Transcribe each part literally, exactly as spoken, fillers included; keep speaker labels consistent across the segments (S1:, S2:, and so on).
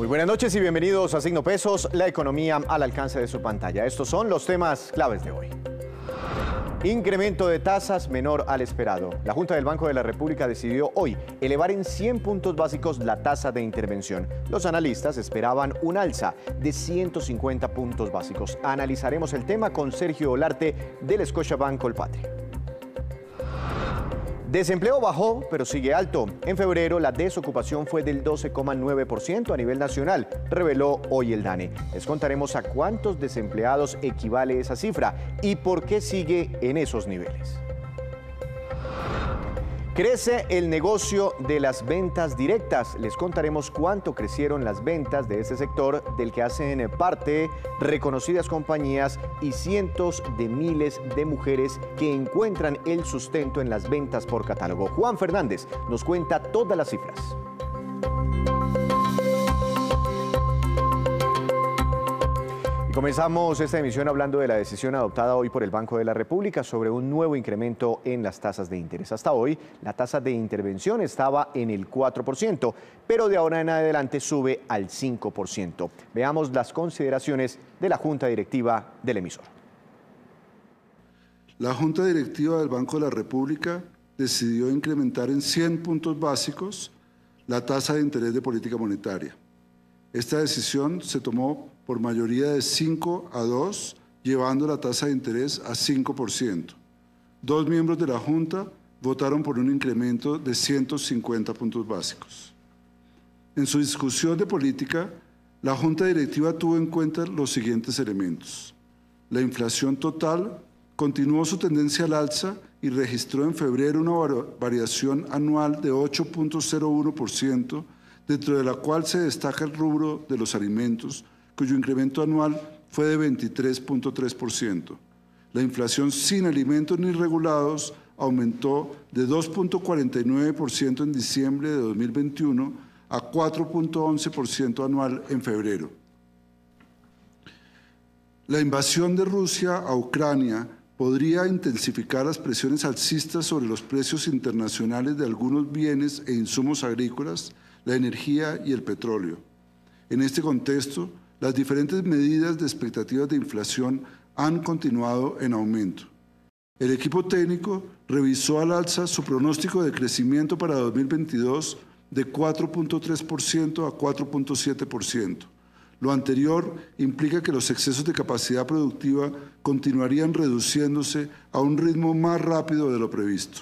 S1: Muy buenas noches y bienvenidos a Signo Pesos, la economía al alcance de su pantalla. Estos son los temas claves de hoy. Incremento de tasas menor al esperado. La Junta del Banco de la República decidió hoy elevar en cien puntos básicos la tasa de intervención. Los analistas esperaban un alza de ciento cincuenta puntos básicos. Analizaremos el tema con Sergio Olarte del Scotiabank Colpatria. Desempleo bajó, pero sigue alto. En febrero, la desocupación fue del doce coma nueve por ciento a nivel nacional, reveló hoy el DANE. Les contaremos a cuántos desempleados equivale esa cifra y por qué sigue en esos niveles. Crece el negocio de las ventas directas. Les contaremos cuánto crecieron las ventas de este sector del que hacen parte reconocidas compañías y cientos de miles de mujeres que encuentran el sustento en las ventas por catálogo. Juan Fernández nos cuenta todas las cifras. Comenzamos esta emisión hablando de la decisión adoptada hoy por el Banco de la República sobre un nuevo incremento en las tasas de interés. Hasta hoy, la tasa de intervención estaba en el cuatro por ciento, pero de ahora en adelante sube al cinco por ciento. Veamos las consideraciones de la Junta Directiva del emisor.
S2: La Junta Directiva del Banco de la República decidió incrementar en cien puntos básicos la tasa de interés de política monetaria. Esta decisión se tomó por mayoría de cinco a dos, llevando la tasa de interés a cinco por ciento. Dos miembros de la Junta votaron por un incremento de ciento cincuenta puntos básicos. En su discusión de política, la Junta Directiva tuvo en cuenta los siguientes elementos. La inflación total continuó su tendencia al alza y registró en febrero una variación anual de ocho punto cero uno por ciento, dentro de la cual se destaca el rubro de los alimentos, cuyo incremento anual fue de veintitrés punto tres por ciento. La inflación sin alimentos ni regulados aumentó de dos punto cuarenta y nueve por ciento en diciembre de dos mil veintiuno a cuatro punto once por ciento anual en febrero. La invasión de Rusia a Ucrania podría intensificar las presiones alcistas sobre los precios internacionales de algunos bienes e insumos agrícolas, la energía y el petróleo. En este contexto, las diferentes medidas de expectativas de inflación han continuado en aumento. El equipo técnico revisó al alza su pronóstico de crecimiento para dos mil veintidós de cuatro punto tres por ciento a cuatro punto siete por ciento. Lo anterior implica que los excesos de capacidad productiva continuarían reduciéndose a un ritmo más rápido de lo previsto.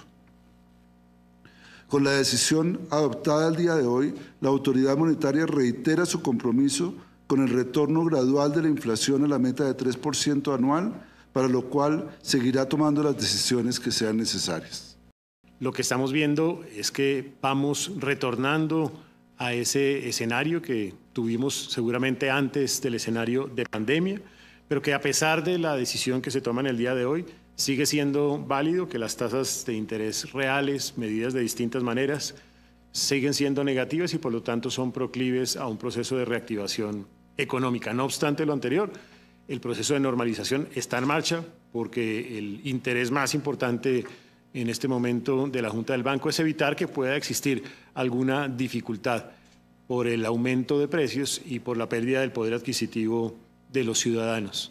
S2: Con la decisión adoptada el día de hoy, la autoridad monetaria reitera su compromiso con el retorno gradual de la inflación a la meta de tres por ciento anual, para lo cual seguirá tomando las decisiones que sean necesarias.
S3: Lo que estamos viendo es que vamos retornando a ese escenario que tuvimos seguramente antes del escenario de pandemia, pero que a pesar de la decisión que se toma en el día de hoy, sigue siendo válido que las tasas de interés reales, medidas de distintas maneras, siguen siendo negativas y por lo tanto son proclives a un proceso de reactivación económica. No obstante lo anterior, el proceso de normalización está en marcha porque el interés más importante en este momento de la Junta del Banco es evitar que pueda existir alguna dificultad por el aumento de precios y por la pérdida del poder adquisitivo de los ciudadanos.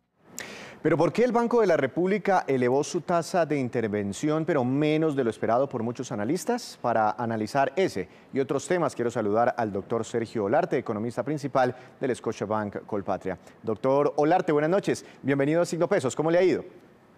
S1: Pero ¿por qué el Banco de la República elevó su tasa de intervención, pero menos de lo esperado por muchos analistas? Para analizar ese y otros temas, quiero saludar al doctor Sergio Olarte, economista principal del Scotiabank Colpatria. Doctor Olarte, buenas noches. Bienvenido a Signo Pesos. ¿Cómo le ha ido?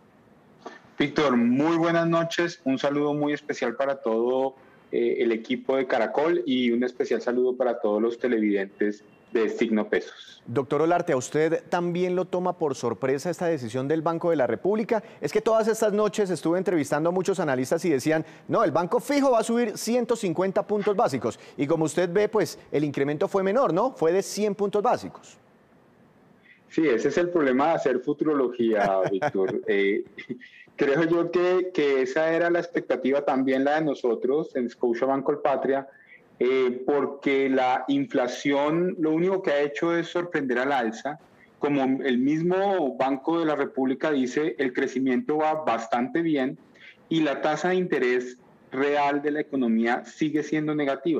S4: Víctor, muy buenas noches. Un saludo muy especial para todo eh, el equipo de Caracol y un especial saludo para todos los televidentes de Signo Pesos.
S1: Doctor Olarte, ¿a usted también lo toma por sorpresa esta decisión del Banco de la República? Es que todas estas noches estuve entrevistando a muchos analistas y decían, no, el banco fijo va a subir ciento cincuenta puntos básicos. Y como usted ve, pues el incremento fue menor, ¿no? Fue de cien puntos básicos.
S4: Sí, ese es el problema de hacer futurología, Víctor. eh, creo yo que, que esa era la expectativa también la de nosotros en Scotiabank Colpatria, Eh, porque la inflación lo único que ha hecho es sorprender al alza. Como el mismo Banco de la República dice, el crecimiento va bastante bien y la tasa de interés real de la economía sigue siendo negativa.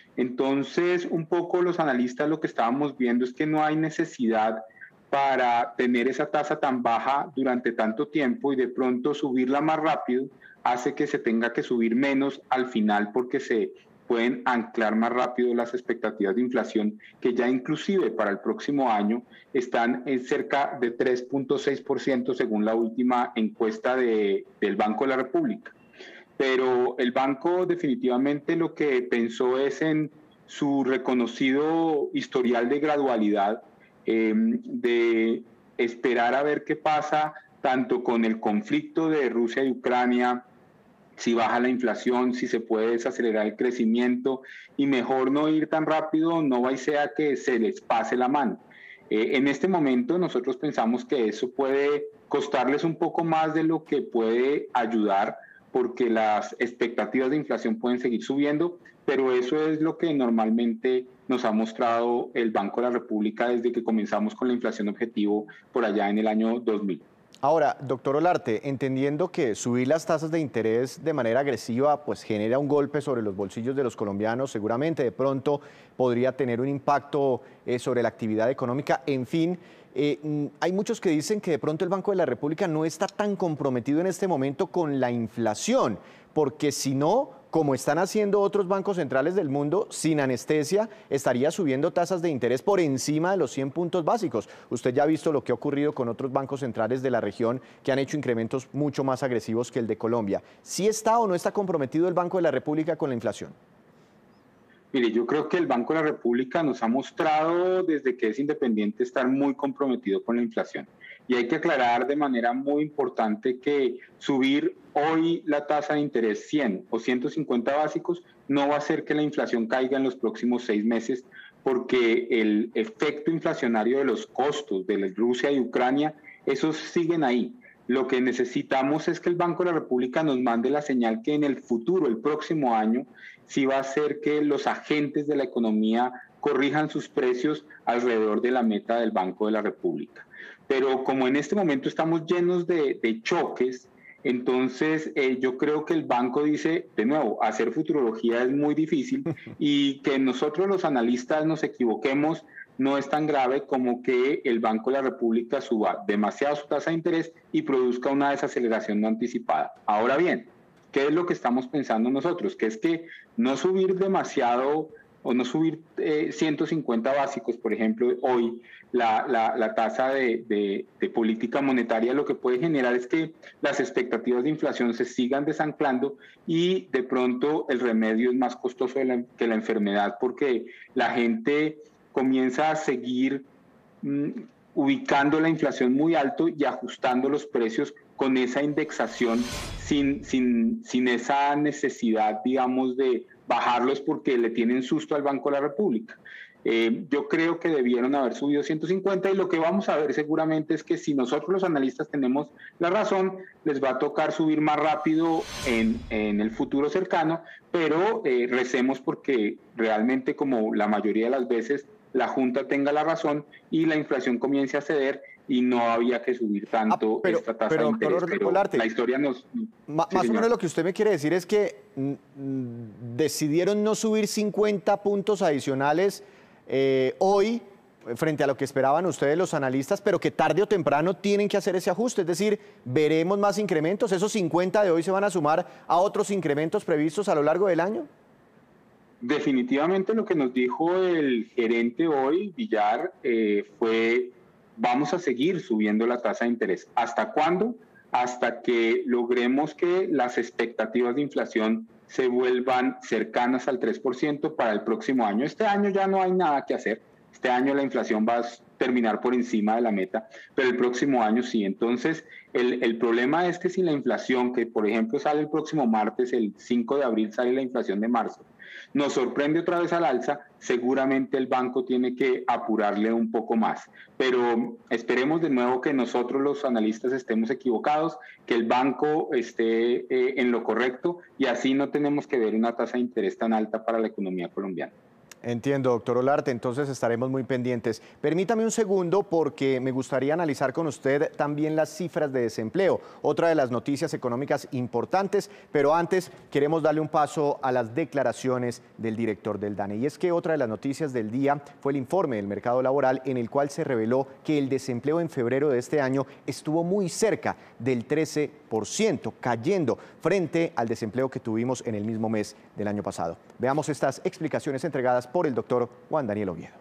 S4: Entonces, un poco los analistas lo que estábamos viendo es que no hay necesidad para tener esa tasa tan baja durante tanto tiempo y de pronto subirla más rápido hace que se tenga que subir menos al final porque se pueden anclar más rápido las expectativas de inflación que ya inclusive para el próximo año están en cerca de tres punto seis por ciento según la última encuesta de, del Banco de la República. Pero el banco definitivamente lo que pensó es en su reconocido historial de gradualidad, eh, de esperar a ver qué pasa tanto con el conflicto de Rusia y Ucrania, si baja la inflación, si se puede desacelerar el crecimiento y mejor no ir tan rápido, no va y sea que se les pase la mano. Eh, en este momento nosotros pensamos que eso puede costarles un poco más de lo que puede ayudar porque las expectativas de inflación pueden seguir subiendo, pero eso es lo que normalmente nos ha mostrado el Banco de la República desde que comenzamos con la inflación objetivo por allá en el año dos mil.
S1: Ahora, doctor Olarte, entendiendo que subir las tasas de interés de manera agresiva pues genera un golpe sobre los bolsillos de los colombianos, seguramente de pronto podría tener un impacto eh, sobre la actividad económica, en fin, eh, hay muchos que dicen que de pronto el Banco de la República no está tan comprometido en este momento con la inflación, porque si no, como están haciendo otros bancos centrales del mundo, sin anestesia, estaría subiendo tasas de interés por encima de los cien puntos básicos. Usted ya ha visto lo que ha ocurrido con otros bancos centrales de la región que han hecho incrementos mucho más agresivos que el de Colombia. ¿Sí está o no está comprometido el Banco de la República con la inflación?
S4: Mire, yo creo que el Banco de la República nos ha mostrado desde que es independiente estar muy comprometido con la inflación. Y hay que aclarar de manera muy importante que subir hoy la tasa de interés cien o ciento cincuenta básicos no va a hacer que la inflación caiga en los próximos seis meses porque el efecto inflacionario de los costos de Rusia y Ucrania, esos siguen ahí. Lo que necesitamos es que el Banco de la República nos mande la señal que en el futuro, el próximo año, sí va a hacer que los agentes de la economía corrijan sus precios alrededor de la meta del Banco de la República. Pero como en este momento estamos llenos de, de choques, entonces eh, yo creo que el banco dice, de nuevo, hacer futurología es muy difícil y que nosotros los analistas nos equivoquemos no es tan grave como que el Banco de la República suba demasiado su tasa de interés y produzca una desaceleración no anticipada. Ahora bien, ¿qué es lo que estamos pensando nosotros? Que es que no subir demasiado o no subir eh, ciento cincuenta básicos, por ejemplo, hoy la, la, la tasa de, de, de política monetaria lo que puede generar es que las expectativas de inflación se sigan desanclando y de pronto el remedio es más costoso de la, que la enfermedad porque la gente comienza a seguir mmm, ubicando la inflación muy alto y ajustando los precios con esa indexación sin, sin, sin esa necesidad, digamos, de bajarlos porque le tienen susto al Banco de la República. Eh, yo creo que debieron haber subido ciento cincuenta y lo que vamos a ver seguramente es que si nosotros los analistas tenemos la razón, les va a tocar subir más rápido en, en el futuro cercano, pero eh, recemos porque realmente como la mayoría de las veces la Junta tenga la razón y la inflación comience a ceder y no había que subir tanto ah, pero, esta tasa pero, de interés. Pero
S1: Olarte,
S4: la historia nos...
S1: Ma, sí, más señor. o menos lo que usted me quiere decir es que mm, decidieron no subir cincuenta puntos adicionales eh, hoy frente a lo que esperaban ustedes los analistas, pero que tarde o temprano tienen que hacer ese ajuste, es decir, veremos más incrementos, esos cincuenta de hoy se van a sumar a otros incrementos previstos a lo largo del año.
S4: Definitivamente lo que nos dijo el gerente hoy, Villar, eh, fue vamos a seguir subiendo la tasa de interés. ¿Hasta cuándo? Hasta que logremos que las expectativas de inflación se vuelvan cercanas al tres por ciento para el próximo año. Este año ya no hay nada que hacer. Este año la inflación va a terminar por encima de la meta, pero el próximo año sí. Entonces, el, el problema es que si la inflación, que por ejemplo sale el próximo martes, el cinco de abril sale la inflación de marzo, nos sorprende otra vez al alza, seguramente el banco tiene que apurarle un poco más. Pero esperemos de nuevo que nosotros los analistas estemos equivocados, que el banco esté eh, en lo correcto y así no tenemos que ver una tasa de interés tan alta para la economía colombiana.
S1: Entiendo, doctor Olarte, entonces estaremos muy pendientes. Permítame un segundo porque me gustaría analizar con usted también las cifras de desempleo, otra de las noticias económicas importantes, pero antes queremos darle un paso a las declaraciones del director del DANE. Y es que otra de las noticias del día fue el informe del mercado laboral en el cual se reveló que el desempleo en febrero de este año estuvo muy cerca del trece por ciento, cayendo frente al desempleo que tuvimos en el mismo mes del año pasado. Veamos estas explicaciones entregadas por el doctor Juan Daniel Oviedo.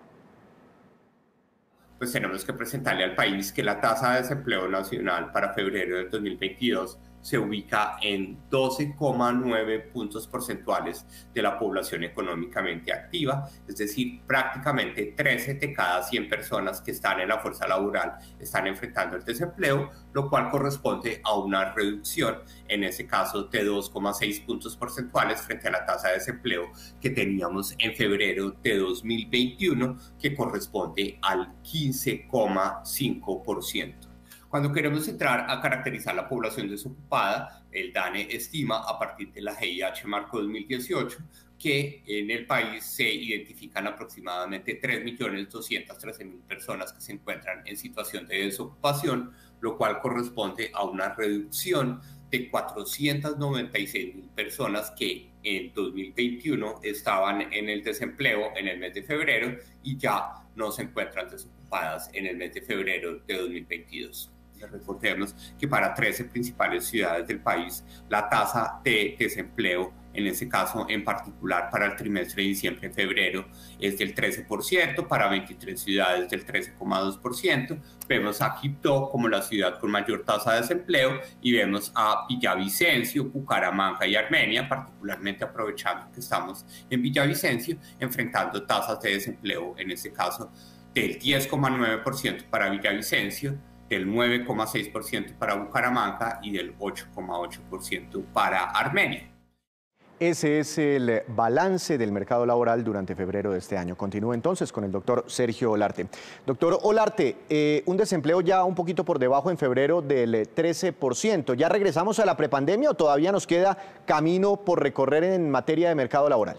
S5: Pues tenemos que presentarle al país que la tasa de desempleo nacional para febrero del dos mil veintidós se ubica en doce coma nueve puntos porcentuales de la población económicamente activa, es decir, prácticamente trece de cada cien personas que están en la fuerza laboral están enfrentando el desempleo, lo cual corresponde a una reducción, en ese caso, de dos coma seis puntos porcentuales frente a la tasa de desempleo que teníamos en febrero de dos mil veintiuno, que corresponde al quince coma cinco por ciento. Cuando queremos entrar a caracterizar la población desocupada, el DANE estima a partir de la G I H Marco dos mil dieciocho que en el país se identifican aproximadamente tres millones doscientas trece mil personas que se encuentran en situación de desocupación, lo cual corresponde a una reducción de cuatrocientas noventa y seis mil personas que en dos mil veintiuno estaban en el desempleo en el mes de febrero y ya no se encuentran desocupadas en el mes de febrero de dos mil veintidós. Recordemos que para trece principales ciudades del país la tasa de desempleo, en ese caso en particular para el trimestre de diciembre-febrero, es del trece por ciento, para veintitrés ciudades del trece coma dos por ciento. Vemos a Quibdó como la ciudad con mayor tasa de desempleo y vemos a Villavicencio, Bucaramanga y Armenia, particularmente aprovechando que estamos en Villavicencio, enfrentando tasas de desempleo, en este caso del diez coma nueve por ciento para Villavicencio, del nueve coma seis por ciento para Bucaramanga y del ocho coma ocho por ciento para Armenia.
S1: Ese es el balance del mercado laboral durante febrero de este año. Continúo entonces con el doctor Sergio Olarte. Doctor Olarte, eh, un desempleo ya un poquito por debajo en febrero del trece por ciento. ¿Ya regresamos a la prepandemia o todavía nos queda camino por recorrer en materia de mercado laboral?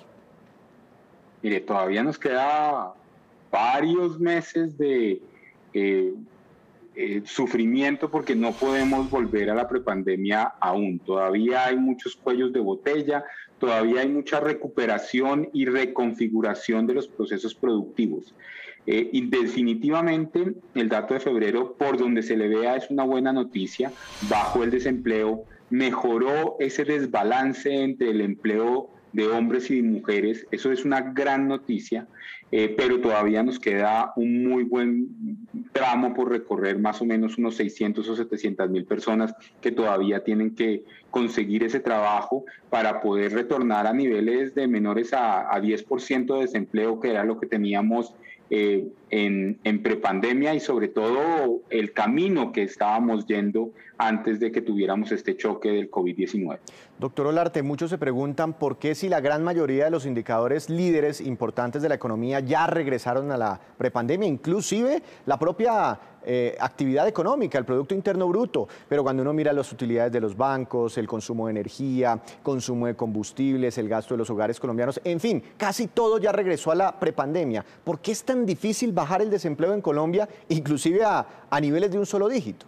S4: Mire, todavía nos queda varios meses de eh, eh, sufrimiento porque no podemos volver a la prepandemia aún. Todavía hay muchos cuellos de botella, todavía hay mucha recuperación y reconfiguración de los procesos productivos. Eh, y definitivamente el dato de febrero, por donde se le vea, es una buena noticia. Bajó el desempleo, mejoró ese desbalance entre el empleo de hombres y de mujeres. Eso es una gran noticia, eh, pero todavía nos queda un muy buen tramo por recorrer, más o menos unos seiscientos o setecientas mil personas que todavía tienen que conseguir ese trabajo para poder retornar a niveles de menores a, a diez por ciento de desempleo, que era lo que teníamos eh, en, en prepandemia, y sobre todo el camino que estábamos yendo antes de que tuviéramos este choque del COVID diecinueve.
S1: Doctor Olarte, muchos se preguntan por qué, si la gran mayoría de los indicadores líderes importantes de la economía ya regresaron a la prepandemia, inclusive la propia eh, actividad económica, el Producto Interno Bruto, pero cuando uno mira las utilidades de los bancos, el consumo de energía, consumo de combustibles, el gasto de los hogares colombianos, en fin, casi todo ya regresó a la prepandemia. ¿Por qué es tan difícil bajar el desempleo en Colombia, inclusive a, a niveles de un solo dígito?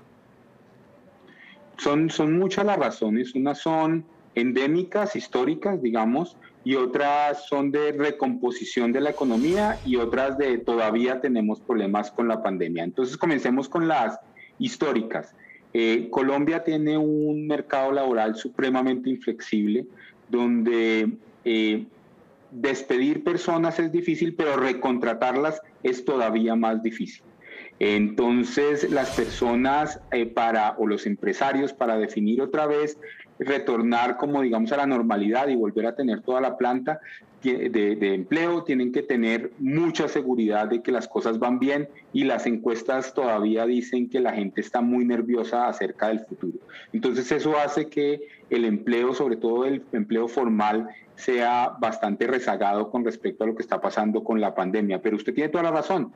S4: Son, son muchas las razones. Unas son endémicas, históricas, digamos, y otras son de recomposición de la economía, y otras de todavía tenemos problemas con la pandemia. Entonces comencemos con las históricas. Eh, Colombia tiene un mercado laboral supremamente inflexible, donde eh, despedir personas es difícil, pero recontratarlas es todavía más difícil. Entonces, las personas eh, para, o los empresarios, para definir otra vez, retornar como digamos a la normalidad y volver a tener toda la planta de, de empleo, tienen que tener mucha seguridad de que las cosas van bien, y las encuestas todavía dicen que la gente está muy nerviosa acerca del futuro. Entonces eso hace que el empleo, sobre todo el empleo formal, sea bastante rezagado con respecto a lo que está pasando con la pandemia. Pero usted tiene toda la razón.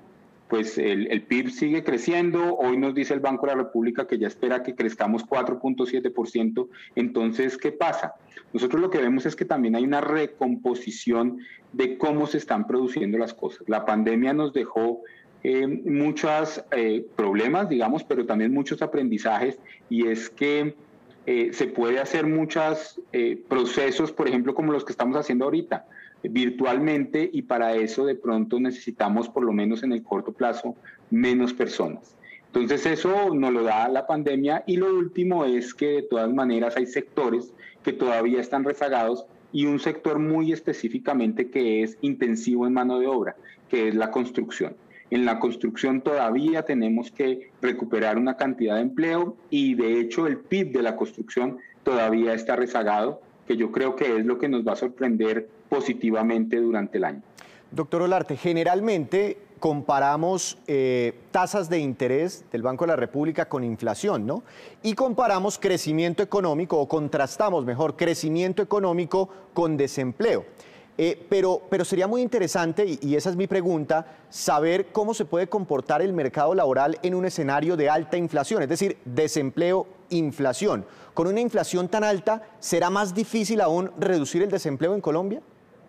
S4: pues el, el P I B sigue creciendo. Hoy nos dice el Banco de la República que ya espera que crezcamos cuatro punto siete por ciento. Entonces, ¿qué pasa? Nosotros lo que vemos es que también hay una recomposición de cómo se están produciendo las cosas. La pandemia nos dejó eh, muchos eh, problemas, digamos, pero también muchos aprendizajes, y es que eh, se puede hacer muchos eh, procesos, por ejemplo, como los que estamos haciendo ahorita, virtualmente, y para eso de pronto necesitamos, por lo menos en el corto plazo, menos personas. Entonces eso nos lo da la pandemia. Y lo último es que de todas maneras hay sectores que todavía están rezagados, y un sector muy específicamente que es intensivo en mano de obra, que es la construcción. En la construcción todavía tenemos que recuperar una cantidad de empleo, y de hecho el P I B de la construcción todavía está rezagado, que yo creo que es lo que nos va a sorprender positivamente durante el año.
S1: Doctor Olarte, generalmente comparamos eh, tasas de interés del Banco de la República con inflación, ¿no? Y comparamos crecimiento económico, o contrastamos mejor crecimiento económico con desempleo. Eh, pero, pero sería muy interesante, y, y esa es mi pregunta, saber cómo se puede comportar el mercado laboral en un escenario de alta inflación, es decir, desempleo, inflación. ¿Con una inflación tan alta, será más difícil aún reducir el desempleo en Colombia?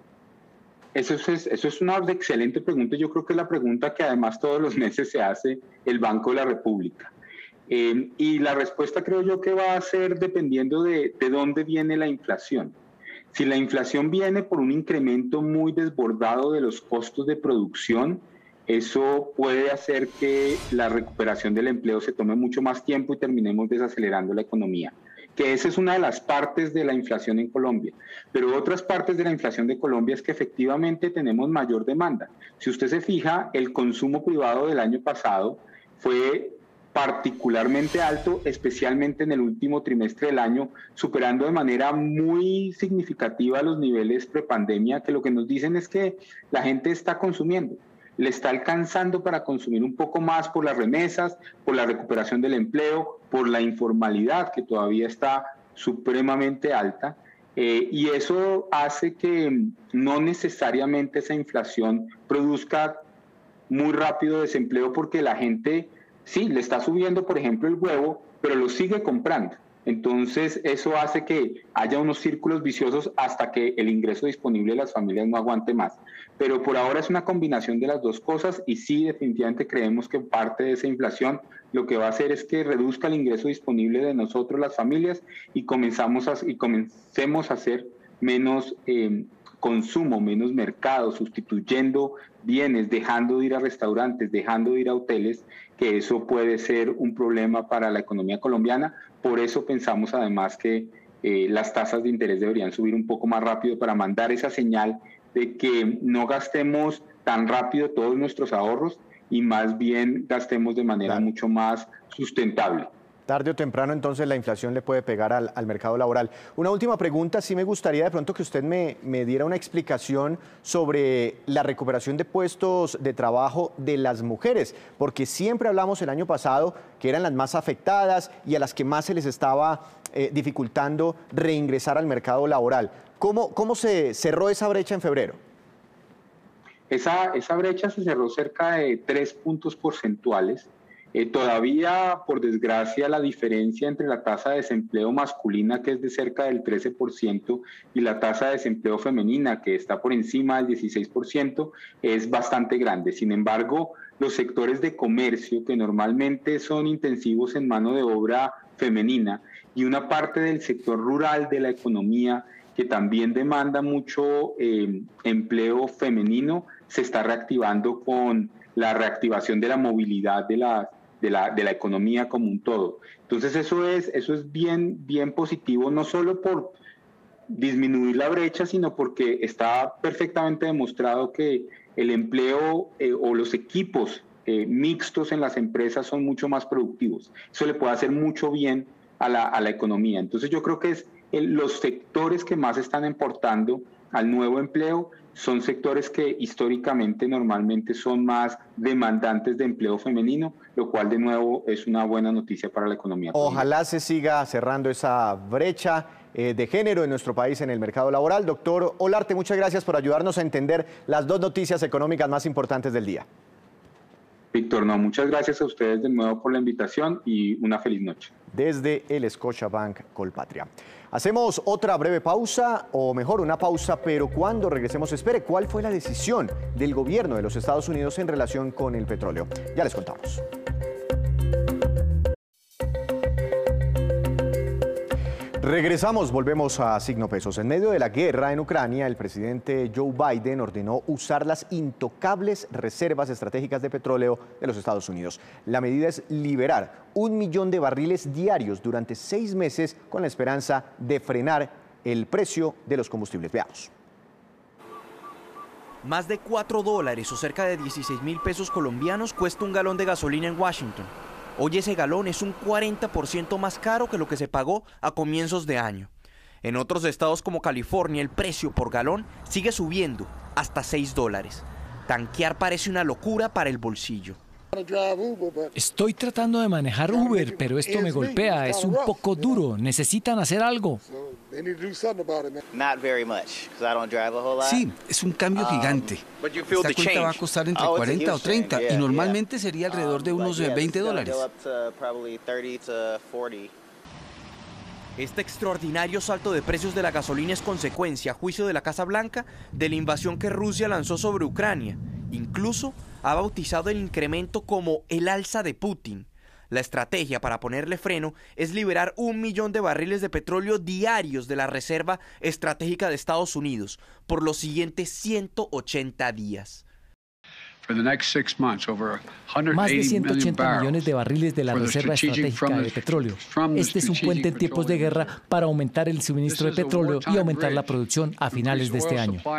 S4: Eso es, eso es una excelente pregunta. Yo creo que es la pregunta que además todos los meses se hace el Banco de la República. Eh, y la respuesta creo yo que va a ser dependiendo de, de dónde viene la inflación. Si la inflación viene por un incremento muy desbordado de los costos de producción, eso puede hacer que la recuperación del empleo se tome mucho más tiempo y terminemos desacelerando la economía, que esa es una de las partes de la inflación en Colombia. Pero otras partes de la inflación de Colombia es que efectivamente tenemos mayor demanda. Si usted se fija, el consumo privado del año pasado fue particularmente alto, especialmente en el último trimestre del año, superando de manera muy significativa los niveles prepandemia, que lo que nos dicen es que la gente está consumiendo, le está alcanzando para consumir un poco más por las remesas, por la recuperación del empleo, por la informalidad que todavía está supremamente alta, eh, y eso hace que no necesariamente esa inflación produzca muy rápido desempleo, porque la gente sí, le está subiendo, por ejemplo, el huevo, pero lo sigue comprando. Entonces, eso hace que haya unos círculos viciosos hasta que el ingreso disponible de las familias no aguante más. Pero por ahora es una combinación de las dos cosas, y sí, definitivamente creemos que parte de esa inflación lo que va a hacer es que reduzca el ingreso disponible de nosotros, las familias, y, comenzamos a, y comencemos a hacer menos eh, consumo, menos mercado, sustituyendo bienes, dejando de ir a restaurantes, dejando de ir a hoteles, que eso puede ser un problema para la economía colombiana. Por eso pensamos además que eh, las tasas de interés deberían subir un poco más rápido para mandar esa señal de que no gastemos tan rápido todos nuestros ahorros y más bien gastemos de manera claro. mucho más sustentable.
S1: Tarde o temprano, entonces, la inflación le puede pegar al, al mercado laboral. Una última pregunta, sí me gustaría de pronto que usted me, me diera una explicación sobre la recuperación de puestos de trabajo de las mujeres, porque siempre hablamos el año pasado que eran las más afectadas y a las que más se les estaba eh, dificultando reingresar al mercado laboral. ¿Cómo, cómo se cerró esa brecha en febrero?
S4: Esa, esa brecha se cerró cerca de tres puntos porcentuales. Eh, todavía, por desgracia, la diferencia entre la tasa de desempleo masculina, que es de cerca del trece por ciento, y la tasa de desempleo femenina, que está por encima del dieciséis por ciento, es bastante grande. Sin embargo, los sectores de comercio, que normalmente son intensivos en mano de obra femenina, y una parte del sector rural de la economía, que también demanda mucho eh, empleo femenino, se está reactivando con la reactivación de la movilidad de la, de la, de la economía como un todo. Entonces eso es, eso es bien, bien positivo, no solo por disminuir la brecha, sino porque está perfectamente demostrado que el empleo eh, o los equipos eh, mixtos en las empresas son mucho más productivos. Eso le puede hacer mucho bien a la, a la economía. Entonces yo creo que es el, los sectores que más están aportando al nuevo empleo son sectores que históricamente normalmente son más demandantes de empleo femenino, lo cual de nuevo es una buena noticia para la economía.
S1: Ojalá se siga cerrando esa brecha eh, de género en nuestro país en el mercado laboral. Doctor Olarte, muchas gracias por ayudarnos a entender las dos noticias económicas más importantes del día.
S4: Víctor, no, muchas gracias a ustedes de nuevo por la invitación y una feliz noche.
S1: Desde el Scotiabank Colpatria. Hacemos otra breve pausa, o mejor, una pausa, pero cuando regresemos, espere, ¿cuál fue la decisión del gobierno de los Estados Unidos en relación con el petróleo? Ya les contamos. Regresamos, volvemos a Signo Pesos. En medio de la guerra en Ucrania, el presidente Joe Biden ordenó usar las intocables reservas estratégicas de petróleo de los Estados Unidos. La medida es liberar un millón de barriles diarios durante seis meses con la esperanza de frenar el precio de los combustibles. Veamos.
S6: Más de cuatro dólares o cerca de dieciséis mil pesos colombianos cuesta un galón de gasolina en Washington. Hoy ese galón es un cuarenta por ciento más caro que lo que se pagó a comienzos de año. En otros estados como California, el precio por galón sigue subiendo hasta seis dólares. Tanquear parece una locura para el bolsillo.
S7: Estoy tratando de manejar Uber, pero esto me golpea, es un poco duro. Necesitan hacer algo.
S8: Sí, es un cambio gigante. Esta cuenta va a costar entre cuarenta o treinta y normalmente sería alrededor de unos veinte dólares.
S6: Este extraordinario salto de precios de la gasolina es consecuencia, a juicio de la Casa Blanca, de la invasión que Rusia lanzó sobre Ucrania. Incluso ha bautizado el incremento como el alza de Putin. La estrategia para ponerle freno es liberar un millón de barriles de petróleo diarios de la Reserva Estratégica de Estados Unidos por los siguientes ciento ochenta días.
S7: Más de ciento ochenta millones de barriles de la Reserva Estratégica de Petróleo. Este es un puente en tiempos de guerra para aumentar el suministro de petróleo y aumentar la producción a finales de este año.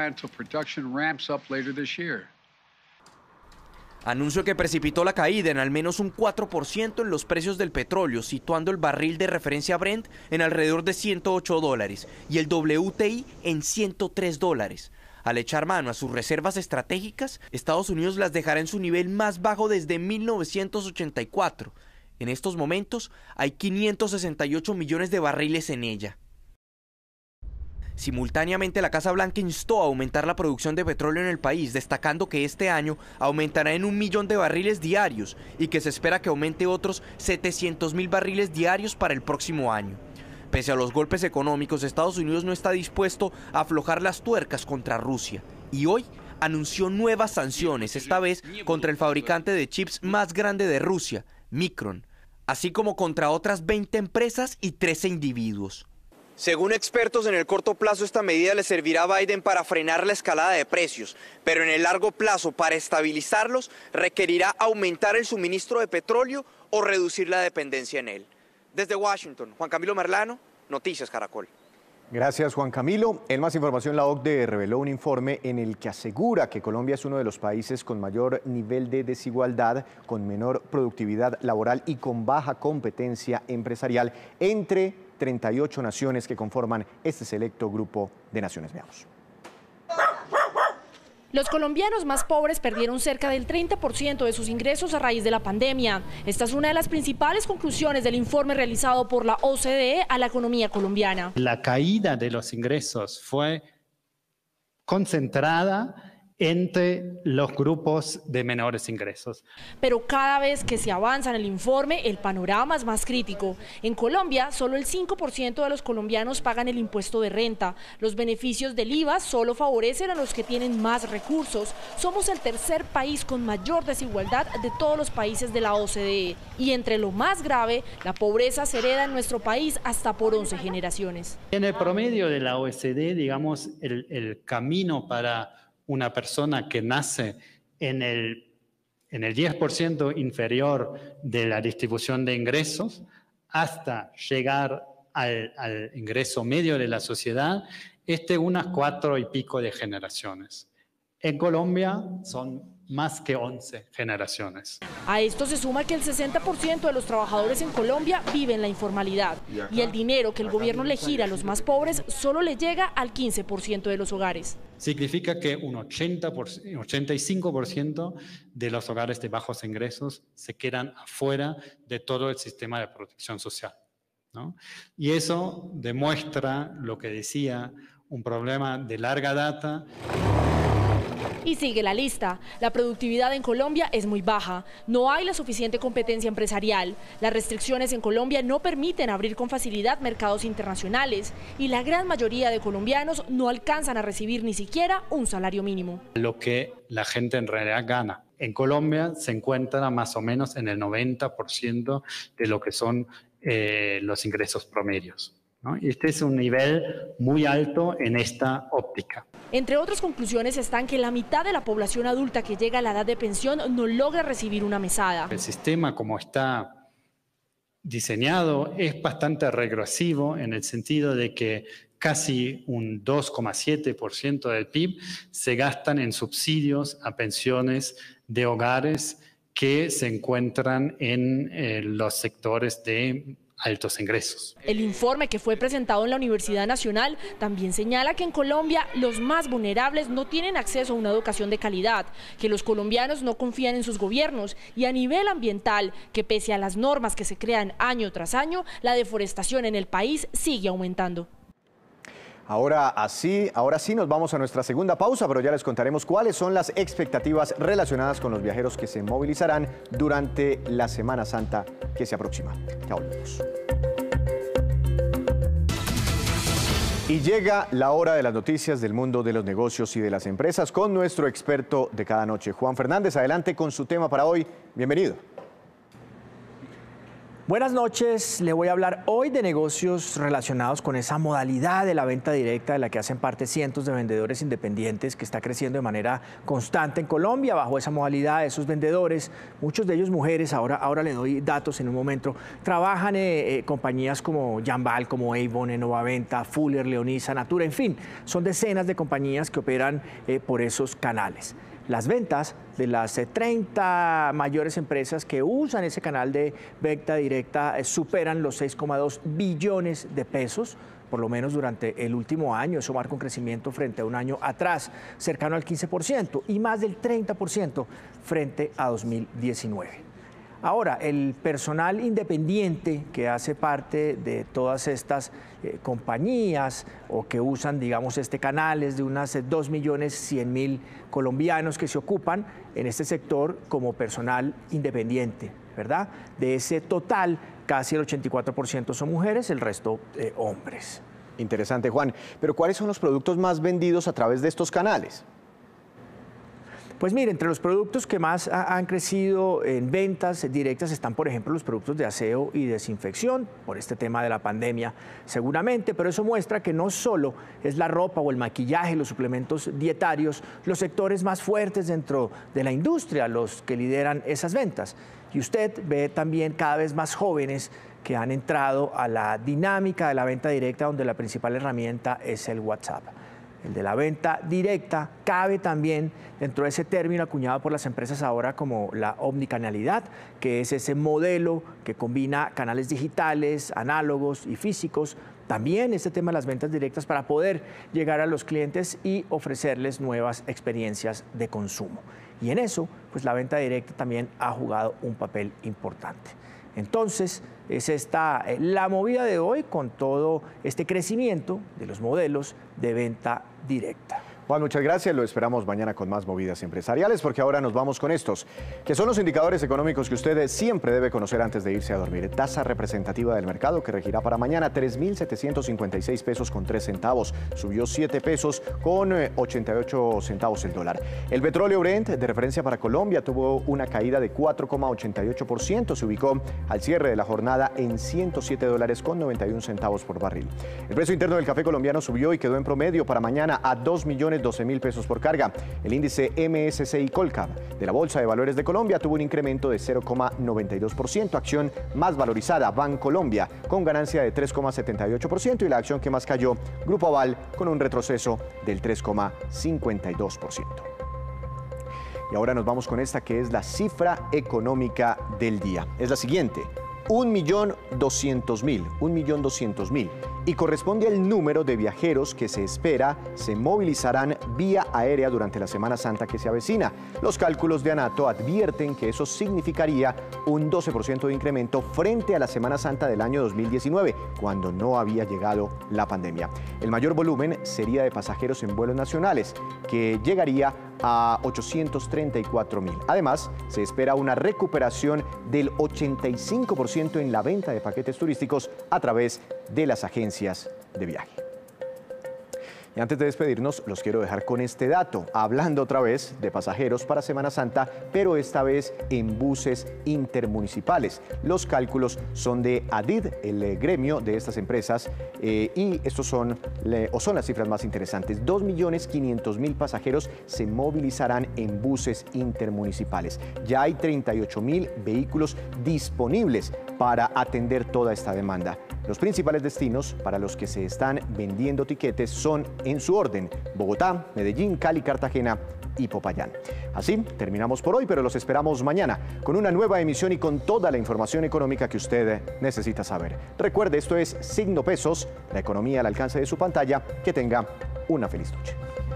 S6: Anuncio que precipitó la caída en al menos un cuatro por ciento en los precios del petróleo, situando el barril de referencia Brent en alrededor de ciento ocho dólares y el W T I en ciento tres dólares. Al echar mano a sus reservas estratégicas, Estados Unidos las dejará en su nivel más bajo desde mil novecientos ochenta y cuatro. En estos momentos hay quinientos sesenta y ocho millones de barriles en ella. Simultáneamente, la Casa Blanca instó a aumentar la producción de petróleo en el país, destacando que este año aumentará en un millón de barriles diarios y que se espera que aumente otros setecientos mil barriles diarios para el próximo año. Pese a los golpes económicos, Estados Unidos no está dispuesto a aflojar las tuercas contra Rusia y hoy anunció nuevas sanciones, esta vez contra el fabricante de chips más grande de Rusia, Micron, así como contra otras veinte empresas y trece individuos. Según expertos, en el corto plazo esta medida le servirá a Biden para frenar la escalada de precios, pero en el largo plazo, para estabilizarlos, requerirá aumentar el suministro de petróleo o reducir la dependencia en él. Desde Washington, Juan Camilo Merlano, Noticias Caracol.
S1: Gracias, Juan Camilo. En más información, la O C D E reveló un informe en el que asegura que Colombia es uno de los países con mayor nivel de desigualdad, con menor productividad laboral y con baja competencia empresarial entre treinta y ocho naciones que conforman este selecto grupo de naciones. Veamos.
S9: Los colombianos más pobres perdieron cerca del treinta por ciento de sus ingresos a raíz de la pandemia. Esta es una de las principales conclusiones del informe realizado por la O C D E a la economía colombiana.
S10: La caída de los ingresos fue concentrada entre los grupos de menores ingresos.
S9: Pero cada vez que se avanza en el informe, el panorama es más crítico. En Colombia, solo el cinco por ciento de los colombianos pagan el impuesto de renta. Los beneficios del I V A solo favorecen a los que tienen más recursos. Somos el tercer país con mayor desigualdad de todos los países de la O C D E. Y entre lo más grave, la pobreza se hereda en nuestro país hasta por once generaciones.
S10: En el promedio de la O C D E, digamos, el, el camino para una persona que nace en el, en el diez por ciento inferior de la distribución de ingresos hasta llegar al, al ingreso medio de la sociedad es de unas cuatro y pico de generaciones. En Colombia son más que once generaciones.
S9: A esto se suma que el sesenta por ciento de los trabajadores en Colombia vive en la informalidad y el dinero que el gobierno le gira a los más pobres solo le llega al quince por ciento de los hogares.
S10: Significa que un ochenta por ciento, ochenta y cinco por ciento de los hogares de bajos ingresos se quedan afuera de todo el sistema de protección social, ¿no? Y eso demuestra lo que decía, un problema de larga data.
S9: Y sigue la lista. La productividad en Colombia es muy baja. No hay la suficiente competencia empresarial. Las restricciones en Colombia no permiten abrir con facilidad mercados internacionales. Y la gran mayoría de colombianos no alcanzan a recibir ni siquiera un salario mínimo.
S10: Lo que la gente en realidad gana. En Colombia se encuentra más o menos en el noventa por ciento de lo que son eh, los ingresos promedios, ¿no? Este es un nivel muy alto en esta óptica.
S9: Entre otras conclusiones están que la mitad de la población adulta que llega a la edad de pensión no logra recibir una mesada.
S10: El sistema como está diseñado es bastante regresivo en el sentido de que casi un dos coma siete por ciento del P I B se gastan en subsidios a pensiones de hogares que se encuentran en eh, los sectores de altos ingresos.
S9: El informe que fue presentado en la Universidad Nacional también señala que en Colombia los más vulnerables no tienen acceso a una educación de calidad, que los colombianos no confían en sus gobiernos y a nivel ambiental, que pese a las normas que se crean año tras año, la deforestación en el país sigue aumentando.
S1: Ahora así, ahora sí nos vamos a nuestra segunda pausa, pero ya les contaremos cuáles son las expectativas relacionadas con los viajeros que se movilizarán durante la Semana Santa que se aproxima. Ya volvemos. Y llega la hora de las noticias del mundo de los negocios y de las empresas con nuestro experto de cada noche, Juan Fernández. Adelante con su tema para hoy. Bienvenido.
S11: Buenas noches, le voy a hablar hoy de negocios relacionados con esa modalidad de la venta directa de la que hacen parte cientos de vendedores independientes que está creciendo de manera constante en Colombia. Bajo esa modalidad, esos vendedores, muchos de ellos mujeres, ahora, ahora le doy datos en un momento, trabajan en eh, eh, compañías como Jambal, como Avon, Enovaventa, Fuller, Leonisa, Natura, en fin, son decenas de compañías que operan eh, por esos canales. Las ventas de las treinta mayores empresas que usan ese canal de venta directa superan los seis coma dos billones de pesos, por lo menos durante el último año. Eso marca un crecimiento frente a un año atrás, cercano al quince por ciento y más del treinta por ciento frente a dos mil diecinueve. Ahora, el personal independiente que hace parte de todas estas eh, compañías o que usan, digamos, este canal es de unas dos millones cien mil colombianos que se ocupan en este sector como personal independiente, ¿verdad? De ese total, casi el ochenta y cuatro por ciento son mujeres, el resto eh, hombres.
S1: Interesante, Juan. Pero ¿cuáles son los productos más vendidos a través de estos canales?
S11: Pues mire, entre los productos que más ha, han crecido en ventas directas están, por ejemplo, los productos de aseo y desinfección, por este tema de la pandemia seguramente, pero eso muestra que no solo es la ropa o el maquillaje, los suplementos dietarios, los sectores más fuertes dentro de la industria, los que lideran esas ventas. Y usted ve también cada vez más jóvenes que han entrado a la dinámica de la venta directa, donde la principal herramienta es el WhatsApp. El de la venta directa cabe también dentro de ese término acuñado por las empresas ahora como la omnicanalidad, que es ese modelo que combina canales digitales, análogos y físicos. También este tema de las ventas directas para poder llegar a los clientes y ofrecerles nuevas experiencias de consumo. Y en eso, pues la venta directa también ha jugado un papel importante. Entonces, es esta la movida de hoy con todo este crecimiento de los modelos de venta directa.
S1: Juan, muchas gracias. Lo esperamos mañana con más movidas empresariales, porque ahora nos vamos con estos, que son los indicadores económicos que usted siempre debe conocer antes de irse a dormir. Tasa representativa del mercado que regirá para mañana tres mil setecientos cincuenta y seis pesos con tres centavos. Subió siete pesos con ochenta y ocho centavos el dólar. El petróleo Brent de referencia para Colombia tuvo una caída de cuatro coma ochenta y ocho por ciento. Se ubicó al cierre de la jornada en ciento siete dólares con noventa y un centavos por barril. El precio interno del café colombiano subió y quedó en promedio para mañana a dos millones doce mil pesos por carga. El índice M S C I Colcap de la Bolsa de Valores de Colombia tuvo un incremento de cero coma noventa y dos por ciento. Acción más valorizada, Bancolombia, con ganancia de tres coma setenta y ocho por ciento, y la acción que más cayó, Grupo Aval, con un retroceso del tres coma cincuenta y dos por ciento. Y ahora nos vamos con esta, que es la cifra económica del día. Es la siguiente: un millón doscientos mil, un millón doscientos mil, y corresponde al número de viajeros que se espera se movilizarán vía aérea durante la Semana Santa que se avecina. Los cálculos de ANATO advierten que eso significaría un doce por ciento de incremento frente a la Semana Santa del año dos mil diecinueve, cuando no había llegado la pandemia. El mayor volumen sería de pasajeros en vuelos nacionales, que llegaría a ochocientos treinta y cuatro mil. Además, se espera una recuperación del ochenta y cinco por ciento en la venta de paquetes turísticos a través de las agencias de viaje. Y antes de despedirnos, los quiero dejar con este dato, hablando otra vez de pasajeros para Semana Santa, pero esta vez en buses intermunicipales. Los cálculos son de ADID, el gremio de estas empresas, eh, y estos son, le, o son las cifras más interesantes. dos millones quinientos mil pasajeros se movilizarán en buses intermunicipales. Ya hay treinta y ocho mil vehículos disponibles para atender toda esta demanda. Los principales destinos para los que se están vendiendo tiquetes son, en su orden, Bogotá, Medellín, Cali, Cartagena y Popayán. Así terminamos por hoy, pero los esperamos mañana con una nueva emisión y con toda la información económica que usted necesita saber. Recuerde, esto es Signo Pesos, la economía al alcance de su pantalla. Que tenga una feliz noche.